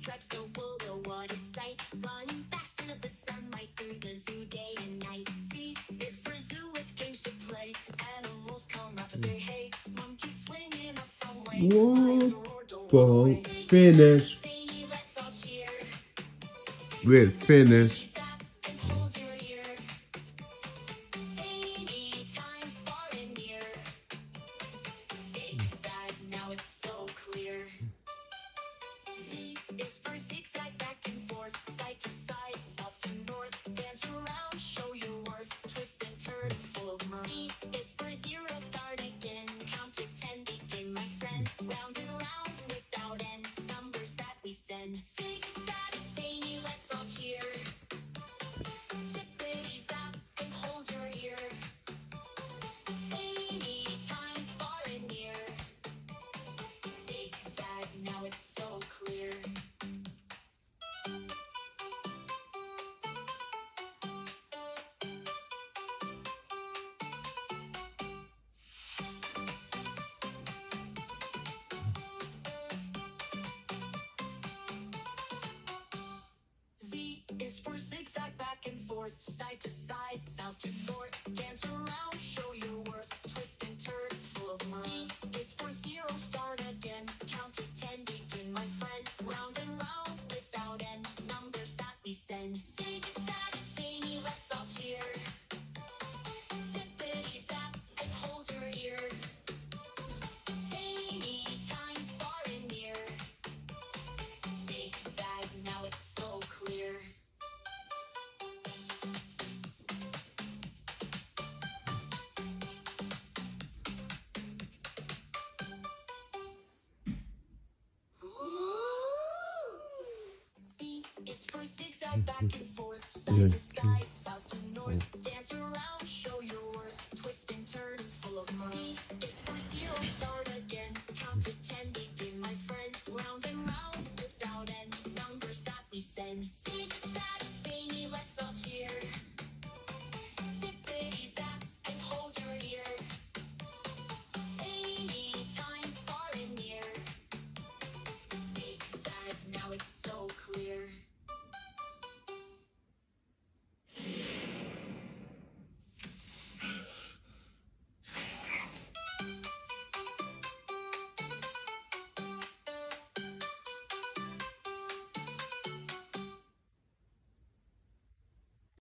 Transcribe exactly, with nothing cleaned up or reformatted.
stripes, so we'll go what a sight. Running fast into the sunlight through the zoo day and night. C is for zoo with games to play. Animals come up and say hey. Monkey swinging a fun way. Football finish. We're finished. Now it's so clear. Z is for zigzag back and forth, side to side, south to north. Dance around, show your worth, twist and turn, full of mirth. Z is for zero, start again, count to ten, begin my friend. Round and round, without end, numbers that we send. Zigzag, zany, let's all cheer. Zippity zap and hold your ear. Zany times far and near. Zigzag, now it's so clear. Z is for zigzag back and forth, side to side, south to north. Dance around, show your worth, twist and turn, full of mirth. Z is for zero, start again, count to ten, begin my friend. Round and round, without end, numbers that we send. Zigzag, zany, let's all cheer. Zippity zap and hold your ear. Zany times far and near. Zigzag, now it's so clear. Z is for zigzag back and forth, side to